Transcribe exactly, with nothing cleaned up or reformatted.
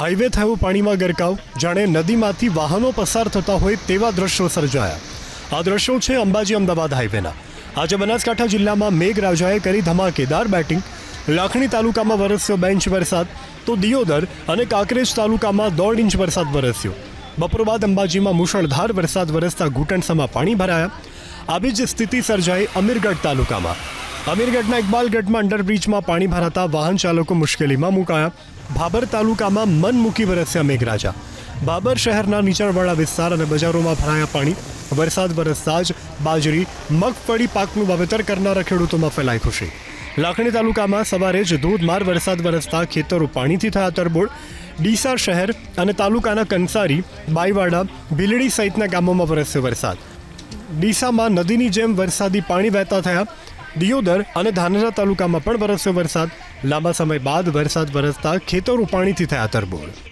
Highway થયું પાણીમાં ગરકાવ, જાણે નદીમાંથી વાહનો પસાર થતા હોય તેવા દ્રશ્યો સર્જાયા। આ દ્રશ્યો છે અંબાજી અમદાવાદ હાઈવેના। આજે બનાસકાંઠા જિલ્લામાં મેઘરાજાએ કરી ધમાકેદાર બેટિંગ। લાખણી તાલુકામાં વરસ્યો બે ઇંચ વરસાદ, તો દિયોદર અને કાંકરેજ તાલુકામાં દોઢ ઇંચ વરસાદ વરસ્યો। બપોર બાદ અંબાજીમાં મુશળધાર વરસાદ વરસતા ઘૂંટણસમાં પાણી ભરાયા। આવી જ સ્થિતિ સર્જાઈ અમીરગઢ તાલુકામાં। અમીરગઢના ઇકબાલગઢમાં અંડરબ્રિજમાં પાણી ભરાતા વાહન ચાલકો મુશ્કેલીમાં મુકાયા। ભાબર તાલુકામાં મન મૂકી વરસ્યા મેઘરાજા। ભાબર શહેરના નીચાણવાળા વિસ્તાર અને બજારોમાં ભરાયા પાણી। વરસાદ વરસતા જ બાજરી, મગફળી પાકનું વાવેતર કરનારા ખેડૂતોમાં ફેલાઈ ખુશી। લાખણી તાલુકામાં સવારે જ ધોધમાર વરસાદ વરસતા ખેતરો પાણીથી થયા તરબોળ। ડીસા શહેર અને તાલુકાના કંસારી, બાઈવાડા, ભીલડી સહિતના ગામોમાં વરસ્યો વરસાદ। ડીસામાં નદીની જેમ વરસાદી પાણી વહેતા થયા। દિયોદર અને ધાનેરા તાલુકામાં પણ વરસ્યો વરસાદ। લાંબા સમય બાદ વરસાદ વરસતા ખેતરો પાણીથી થયા તરબોળ।